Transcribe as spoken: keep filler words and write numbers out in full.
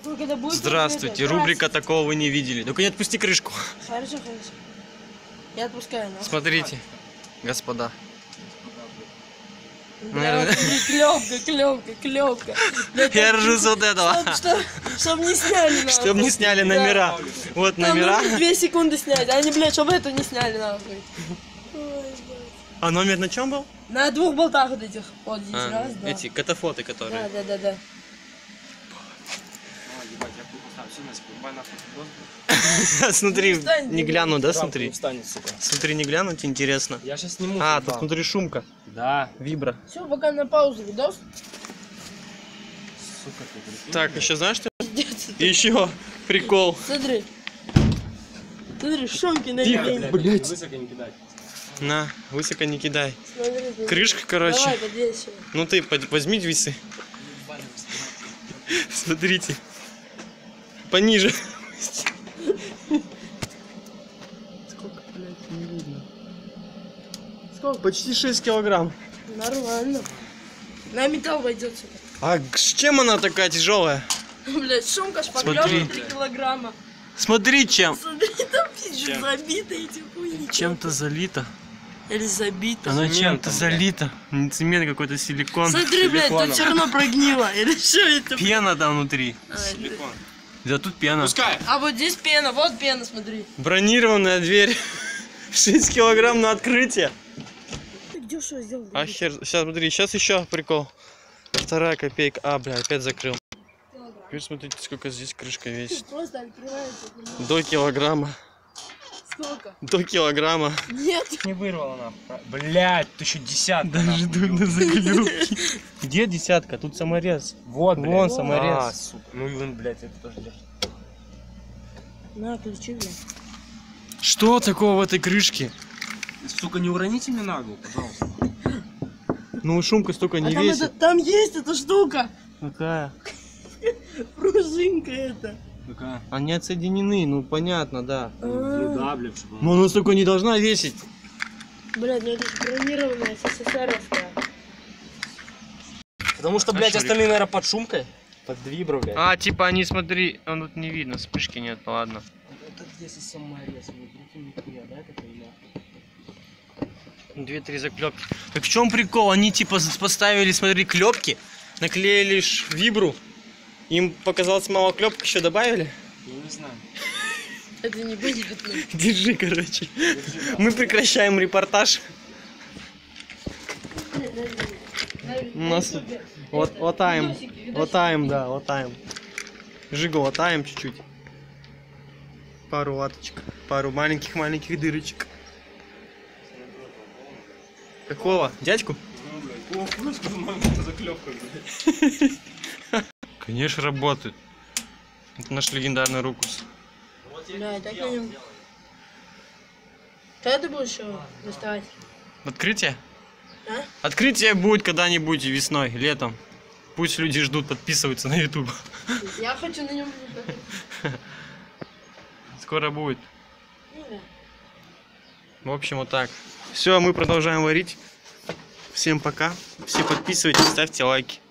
Здравствуйте, рубрика «Такого вы не видели». Только не отпусти крышку. Хорошо, хорошо. Я отпускаю. Но... Смотрите, господа. Наверное... Клёвка, клёвка, клёвка. Я ржусь вот этого. Чтобы чтоб не сняли. Чтобы не сняли номера. Да. Вот там номера. Две секунды снять. А они, блядь, чтобы это не сняли, нахуй. А номер на чем был? На двух болтах вот этих. Вот здесь а, раз, два. Эти катафоты, которые. Да, да, да, да. Смотри, не гляну, да, смотри? Смотри, не глянуть, интересно. Я сейчас сниму. А, тут внутри шумка. Да. Вибра. Все, пока на паузу видос. Сука, ты. Так, еще знаешь что? Еще прикол. Смотри. Смотри, шумки на день. Блять. Высоко не кидай. На, высоко не кидай. Смотри, крышка, короче. Давай, подвесь. Ну ты возьми весы. Смотрите. Пониже. Сколько, блядь, не видно. Сколько? Почти шесть килограмм. Нормально. На металл войдет сюда. А с чем она такая тяжелая? Блять, шумка шпаклёвка три килограмма. Смотри, чем. Смотри, там пиздец забито эти хуйни. Чем-то залито. Или забито. Оно чем-то залито. Не цемент, какой-то силикон. Смотри, блядь, тут все равно прогнило. Или что это? Пена там внутри. А, силикон. Да тут пена. Пускай. А вот здесь пена, вот пена, смотри. Бронированная дверь. шесть килограмм на открытие. Ты где что сделал? А хер, сейчас смотри, сейчас еще прикол. Вторая копейка. А, бля, опять закрыл. Теперь смотрите, сколько здесь крышка весит. Просто открывается. До килограмма. Сколько? До килограмма. Нет. Не вырвало нахуй. Блять, ты еще десятка. Даже на заклюки. Где десятка? Тут саморез. Вот, блядь. Вон саморез. А, сука. Ну и он, блядь, это тоже держит. На, ключи, блядь. Что такого в этой крышке? Сука, не уроните мне ногу, пожалуйста. Ну шумка столько не а там, весит. это, там есть эта штука. Какая? Пружинка это. Какая? Они отсоединены, ну понятно, да. Ну да, блядь, чтобы... Но она столько не должна весить. Блядь, ну это же бронированная СССРовская. Потому что, блядь, остальные, наверное, под шумкой. Под вибро, блядь. А, типа они, смотри, а тут не видно, вспышки нет, ладно. Это здесь и саморез, нихуя, да, это хуйня? Две-три заклепки. Так в чем прикол? Они типа поставили, смотри, клепки, наклеили ж вибру. Им показалось мало клепок, еще добавили? Я не знаю. Это не понятно. Держи, короче. Мы прекращаем репортаж. У нас вот латаем, латаем, да, латаем. Жигу латаем чуть-чуть. Пару латочек, пару маленьких-маленьких дырочек. Какого? Дядьку? Конечно, работает. Это наш легендарный рукус. Да, так на нем. Когда ты будешь его доставать? Открытие? А? Открытие будет когда-нибудь весной, летом. Пусть люди ждут, подписываются на YouTube. Я хочу на нем. Скоро будет. Ну, да. В общем, вот так. Все, мы продолжаем варить. Всем пока. Все подписывайтесь, ставьте лайки.